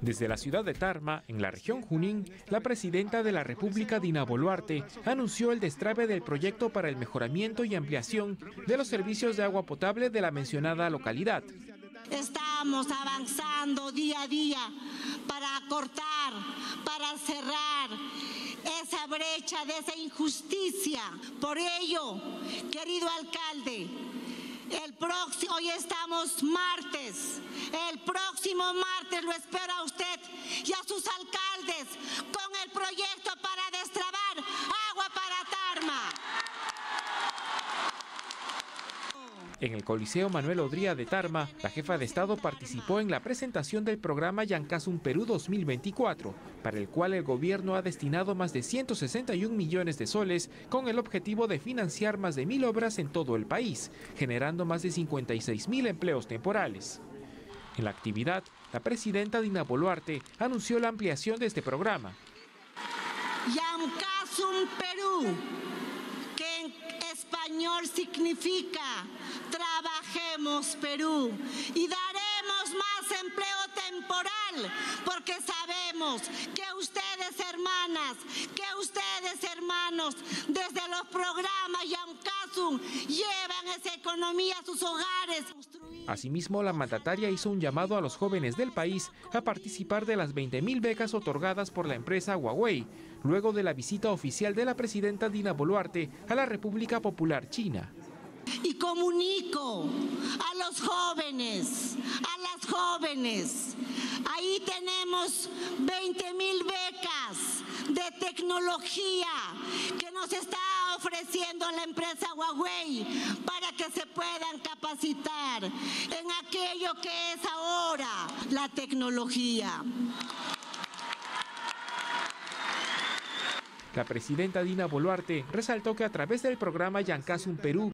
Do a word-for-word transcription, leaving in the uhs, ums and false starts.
Desde la ciudad de Tarma, en la región Junín, la presidenta de la República, Dina Boluarte, anunció el destrabe del proyecto para el mejoramiento y ampliación de los servicios de agua potable de la mencionada localidad. Estamos avanzando día a día para acortar, para cerrar esa brecha de esa injusticia. Por ello, querido alcalde, el próximo, hoy estamos martes, el próximo martes lo espera a usted y a sus alcaldes con el proyecto para destrabar agua para Tarma. En el Coliseo Manuel Odría de Tarma, la jefa de Estado participó en la presentación del programa Yancasum Perú dos mil veinticuatro, para el cual el gobierno ha destinado más de ciento sesenta y un millones de soles con el objetivo de financiar más de mil obras en todo el país, generando más de cincuenta y seis mil empleos temporales. En la actividad, la presidenta Dina Boluarte anunció la ampliación de este programa. Yancasum Perú, que en español significa Trabajemos Perú, y daremos más empleo temporal, porque sabemos que ustedes, hermanas, que ustedes, hermanos, desde los programas Yancasum llevan esa economía a sus hogares. Asimismo, la mandataria hizo un llamado a los jóvenes del país a participar de las veinte mil becas otorgadas por la empresa Huawei, luego de la visita oficial de la presidenta Dina Boluarte a la República Popular China. Y comunico a los jóvenes, a las jóvenes, ahí tenemos veinte mil becas de tecnología que nos está ofreciendo la empresa Huawei para que se puedan capacitar en aquello que es ahora la tecnología. La presidenta Dina Boluarte resaltó que a través del programa Yancasum Perú